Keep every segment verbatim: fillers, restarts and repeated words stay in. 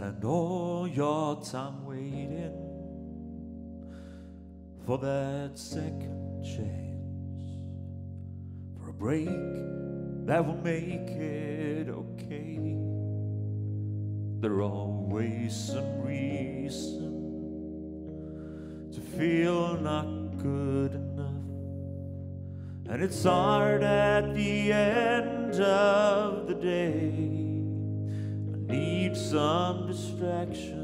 spend all your time waiting for that second chance, for a break that will make it okay. There's always some reason to feel not good enough, and it's hard at the end of the day. I need some distraction,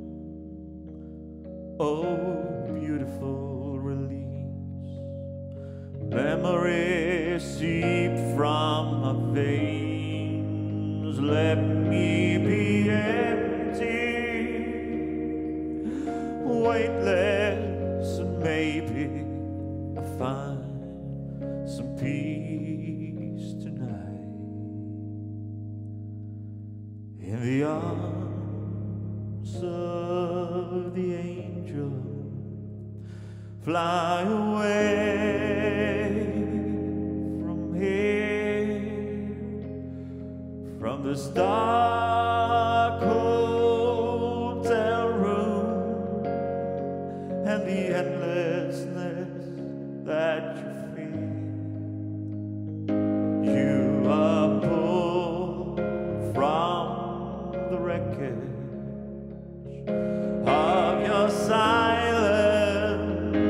oh beautiful release. Memories seep from my veins, let me be empty, weightless, and maybe I'll find some peace tonight. In the arms of the angel, fly away from here, from this dark hotel room and the endlessness that you feel. You are pulled from the wreckage of your silent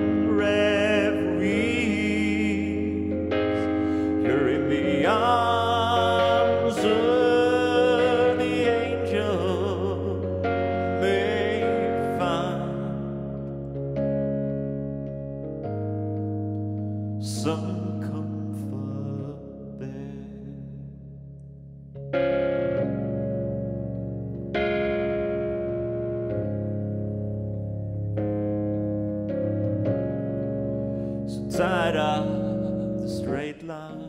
reveries. You're in the arms of the angel, may find some comfort there. Tied up the straight line,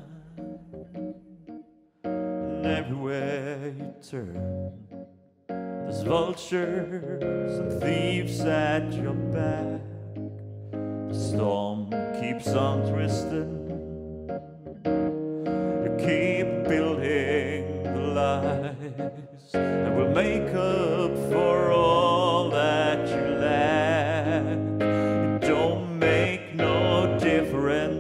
and everywhere you turn, there's vultures and thieves at your back. The storm keeps on twisting, you keep building the lies that will make up for all that you lack. You don't make no difference.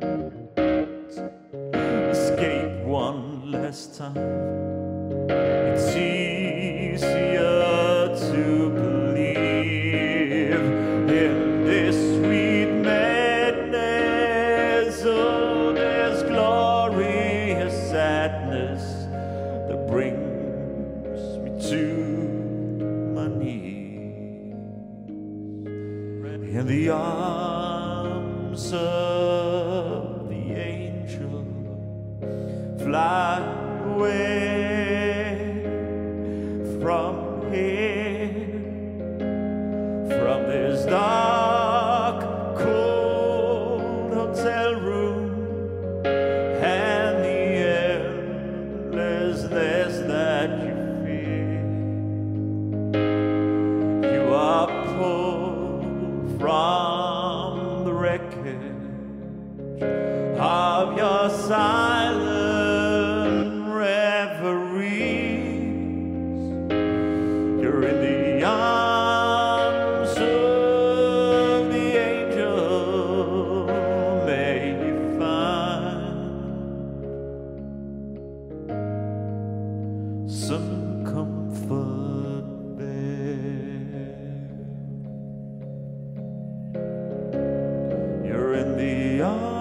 Escape one last time. It's easier to believe in this sweet madness. Oh, there's glorious sadness that brings me to my knees. In the arms of the angel, fly away from here, from this dark, cold hotel room and the endlessness that you feel. You are pulled from the wreckage of your silent reveries. You're in the arms of the angel, may you find some comfort there. You're in the arms